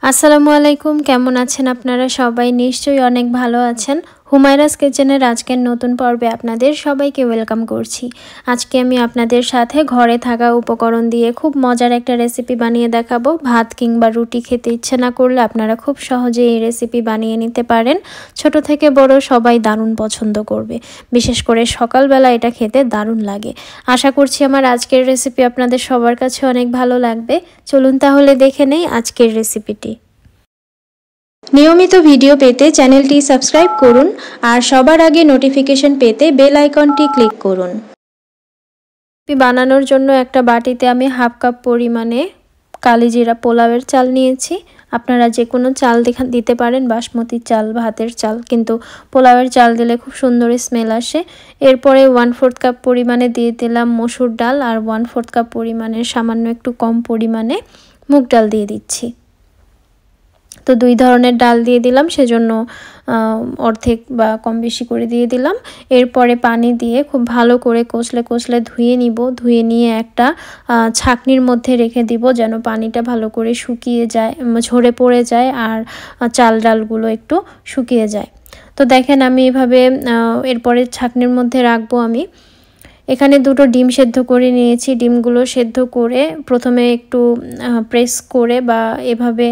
আসসালামু আলাইকুম, কেমন আছেন আপনারা সবাই? নিশ্চয়ই অনেক ভালো আছেন। হুমায়রাস কিচেনের আজকের নতুন পর্বে আপনাদের সবাইকে ওয়েলকাম করছি। আজকে আমি আপনাদের সাথে ঘরে থাকা উপকরণ দিয়ে খুব মজার একটা রেসিপি বানিয়ে দেখাবো। ভাত কিংবা রুটি খেতে ইচ্ছে না করলে আপনারা খুব সহজে এই রেসিপি বানিয়ে নিতে পারেন। ছোট থেকে বড় সবাই দারুণ পছন্দ করবে, বিশেষ করে সকালবেলা এটা খেতে দারুণ লাগে। আশা করছি আমার আজকের রেসিপি আপনাদের সবার কাছে অনেক ভালো লাগবে। চলুন তাহলে দেখে নেই আজকের রেসিপিটি। নিয়মিত ভিডিও পেতে চ্যানেলটি সাবস্ক্রাইব করুন আর সবার আগে নোটিফিকেশন পেতে বেল আইকনটি ক্লিক করুন। বানানোর জন্য একটা বাটিতে আমি হাফ কাপ পরিমাণে কালিজিরা পোলাওয়ের চাল নিয়েছি। আপনারা যে কোনো চাল দিতে পারেন, বাসমতি চাল, ভাতের চাল, কিন্তু পোলাওয়ের চাল দিলে খুব সুন্দর স্মেল আসে। এরপরে 1/4 কাপ পরিমাণে দিয়ে দিলাম মসুর ডাল আর 1/4 কাপ পরিমাণে সামান্য একটু কম পরিমাণে মুগ ডাল দিয়ে দিচ্ছি। তো দুই ধরনের ডাল দিয়ে দিলাম, সেজন্য অর্ধেক বা কম বেশি করে দিয়ে দিলাম। এরপরে পানি দিয়ে খুব ভালো করে কষলে ধুয়ে নিব। ধুয়ে নিয়ে একটা ছাঁকনির মধ্যে রেখে দিব, যেন পানিটা ভালো করে শুকিয়ে যায়, ঝরে পড়ে যায় আর চাল ডালগুলো একটু শুকিয়ে যায়। তো দেখেন আমি এভাবে এরপরে ছাঁকনির মধ্যে রাখবো। আমি এখানে দুটো ডিম সেদ্ধ করে নিয়েছি। ডিমগুলো সেদ্ধ করে প্রথমে একটু প্রেস করে বা এভাবে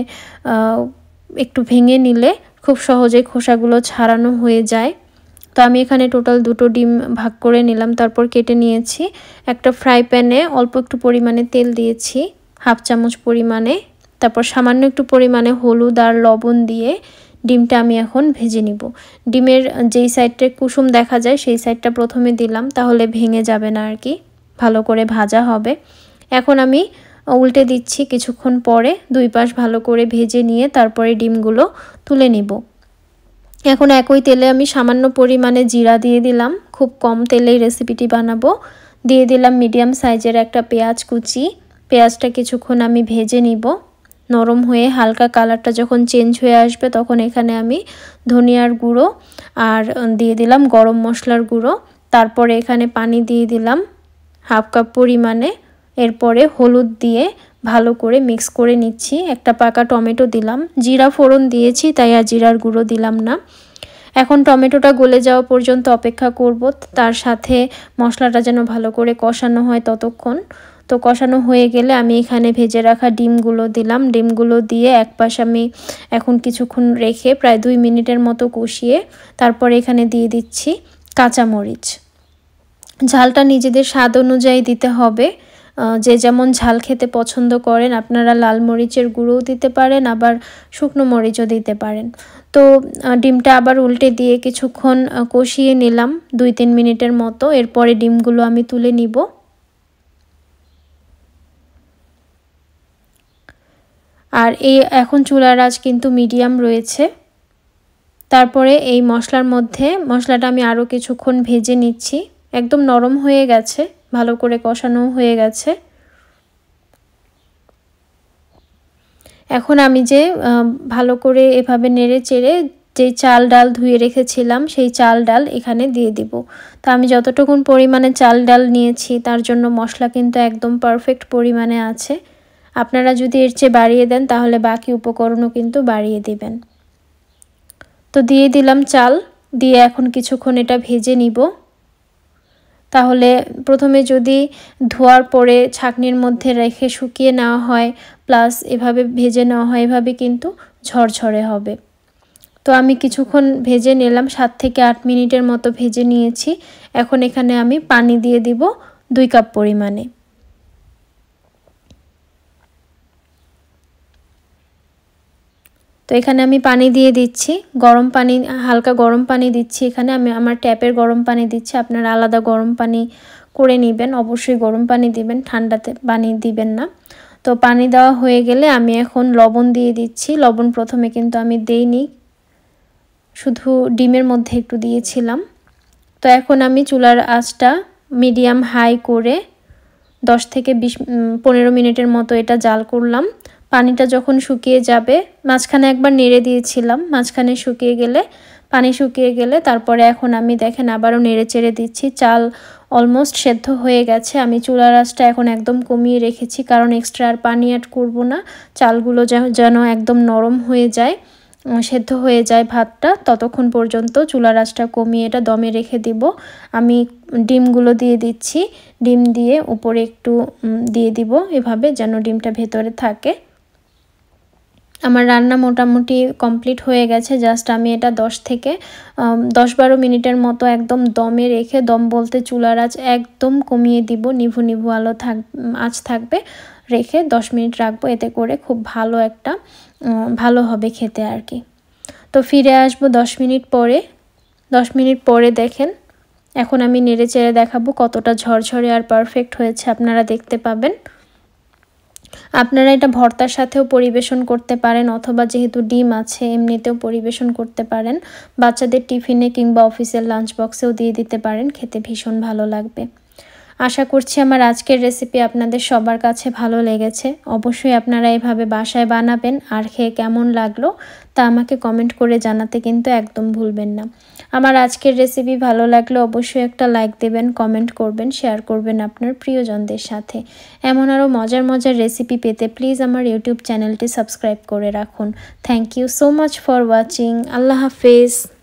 একটু ভেঙে নিলে খুব সহজে খোসাগুলো ছাড়ানো হয়ে যায়। তো আমি এখানে টোটাল দুটো ডিম ভাগ করে নিলাম, তারপর কেটে নিয়েছি। একটা ফ্রাই প্যানে অল্প একটু পরিমাণে তেল দিয়েছি, হাফ চামচ পরিমাণে। তারপর সামান্য একটু পরিমাণে হলুদ আর লবণ দিয়ে ডিমটা আমি এখন ভেজে নিব। ডিমের যেই সাইডটা কুসুম দেখা যায় সেই সাইডটা প্রথমে দিলাম, তাহলে ভেঙে যাবে না আর কি, ভালো করে ভাজা হবে। এখন আমি উল্টে দিচ্ছি। কিছুক্ষণ পরে দুই পাশ ভালো করে ভেজে নিয়ে তারপরে ডিমগুলো তুলে নিব। এখন একই তেলে আমি সামান্য পরিমাণে জিরা দিয়ে দিলাম, খুব কম তেলেই রেসিপিটি বানাবো। দিয়ে দিলাম মিডিয়াম সাইজের একটা পেঁয়াজ কুচি। পেঁয়াজটা কিছুক্ষণ আমি ভেজে নিব। নরম হয়ে হালকা কালারটা যখন চেঞ্জ হয়ে আসবে তখন এখানে আমি ধনিয়ার গুঁড়ো আর দিয়ে দিলাম গরম মশলার গুঁড়ো। তারপরে এখানে পানি দিয়ে দিলাম হাফ কাপ পরিমাণে। এরপরে হলুদ দিয়ে ভালো করে মিক্স করে নিচ্ছি। একটা পাকা টমেটো দিলাম। জিরা ফোড়ন দিয়েছি তাই আর জিরার গুঁড়ো দিলাম না। এখন টমেটোটা গলে যাওয়া পর্যন্ত অপেক্ষা করব, তার সাথে মশলাটা যেন ভালো করে কষানো হয় ততক্ষণ। তো কষানো হয়ে গেলে আমি এখানে ভেজে রাখা ডিমগুলো দিলাম। ডিমগুলো দিয়ে একপাশ আমি এখন কিছুক্ষণ রেখে প্রায় 2 মিনিটের মতো কষিয়ে তারপর এখানে দিয়ে দিচ্ছি কাঁচামরিচ। ঝালটা নিজেদের স্বাদ অনুযায়ী দিতে হবে। যে যেমন ঝাল খেতে পছন্দ করেন, আপনারা লাল মরিচের গুঁড়োও দিতে পারেন, আবার শুকনো মরিচও দিতে পারেন। তো ডিমটা আবার উল্টে দিয়ে কিছুক্ষণ কষিয়ে নিলাম 2-3 মিনিটের মতো। এরপরে ডিমগুলো আমি তুলে নিব। আর এখন চুলার আঁচ কিন্তু মিডিয়াম রয়েছে। তারপরে এই মশলাটা আমি আরও কিছুক্ষণ ভেজে নিচ্ছি। একদম নরম হয়ে গেছে, ভালো করে কষানো হয়ে গেছে। এখন আমি যে ভালো করে এভাবে নেড়ে চেড়ে যে চাল ডাল ধুয়ে রেখেছিলাম সেই চাল ডাল এখানে দিয়ে দিব। তো আমি যতটুকুন পরিমাণে চাল ডাল নিয়েছি তার জন্য মশলা কিন্তু একদম পারফেক্ট পরিমাণে আছে। আপনারা যদি এর চেয়ে বাড়িয়ে দেন তাহলে বাকি উপকরণও কিন্তু বাড়িয়ে দিবেন। তো দিয়ে দিলাম চাল, দিয়ে এখন কিছুক্ষণ এটা ভেজে নিব। তাহলে প্রথমে যদি ধোয়ার পরে ছাঁকনির মধ্যে রেখে শুকিয়ে নেওয়া হয় প্লাস এভাবে ভেজে নেওয়া হয়, এভাবে কিন্তু ঝরঝরে হবে। তো আমি কিছুক্ষণ ভেজে নিলাম, 7 থেকে 8 মিনিটের মতো ভেজে নিয়েছি। এখন এখানে আমি পানি দিয়ে দিব 2 কাপ পরিমাণে। তো এখানে আমি পানি দিয়ে দিচ্ছি, গরম পানি, হালকা গরম পানি দিচ্ছি। এখানে আমি আমার ট্যাপের গরম পানি দিচ্ছি, আপনারা আলাদা গরম পানি করে নেবেন। অবশ্যই গরম পানি দিবেন, ঠান্ডাতে পানি দিবেন না। তো পানি দেওয়া হয়ে গেলে আমি এখন লবণ দিয়ে দিচ্ছি। লবণ প্রথমে কিন্তু আমি দেইনি, শুধু ডিমের মধ্যে একটু দিয়েছিলাম। তো এখন আমি চুলার আঁচটা মিডিয়াম হাই করে 10 থেকে 15 মিনিটের মতো এটা জাল করলাম। পানিটা যখন শুকিয়ে যাবে, মাঝখানে একবার নেড়ে দিয়েছিলাম, মাঝখানে শুকিয়ে গেলে পানি শুকিয়ে গেলে তারপরে এখন আমি দেখেন আবারও নেড়েচেড়ে দিচ্ছি। চাল অলমোস্ট সেদ্ধ হয়ে গেছে। আমি চুলার আঁচটা এখন একদম কমিয়ে রেখেছি, কারণ এক্সট্রা আর পানি অ্যাড করব না। চালগুলো যেন একদম নরম হয়ে যায়, সেদ্ধ হয়ে যায় ভাতটা, ততক্ষণ পর্যন্ত চুলার আঁচটা কমিয়ে এটা দমে রেখে দিব। আমি ডিমগুলো দিয়ে দিচ্ছি। ডিম দিয়ে উপরে একটু দিয়ে দিব এভাবে, যেন ডিমটা ভেতরে থাকে। আমার রান্না মোটামুটি কমপ্লিট হয়ে গেছে। জাস্ট আমি এটা 10-12 মিনিটের মতো একদম দমে রেখে, দম বলতে চুলার আঁচ একদম কমিয়ে দিব, নিভু নিভু আঁচ থাকবে, রেখে 10 মিনিট রাখবো। এতে করে খুব ভালো হবে খেতে আর কি। তো ফিরে আসবো 10 মিনিট পরে। 10 মিনিট পরে দেখেন এখন আমি নেড়ে চেড়ে দেখাবো কতটা ঝরঝরে আর পারফেক্ট হয়েছে, আপনারা দেখতে পাবেন। আপনারা এটা ভর্তার সাথেও পরিবেশন করতে পারেন, অথবা যেহেতু ডিম আছে এমনিতেও পরিবেশন করতে পারেন। বাচ্চাদের টিফিনে কিংবা অফিসের লাঞ্চ বক্সেও দিয়ে দিতে পারেন, খেতে ভীষণ ভালো লাগবে। আশা করছি আমার আজকের রেসিপি আপনাদের সবার কাছে ভালো লেগেছে। অবশ্যই আপনারা এভাবে বাসায় বানাবেন, আর খেয়ে কেমন লাগলো তা আমাকে কমেন্ট করে জানাতে কিন্তু একদম ভুলবেন না। আমার আজকের রেসিপি ভালো লাগলে অবশ্যই একটা লাইক দেবেন, কমেন্ট করবেন, শেয়ার করবেন আপনার প্রিয়জনদের সাথে। এমন আরও মজার মজার রেসিপি পেতে প্লিজ আমার ইউটিউব চ্যানেলটি সাবস্ক্রাইব করে রাখুন। Thank you so much for watching. আল্লাহ হাফেজ।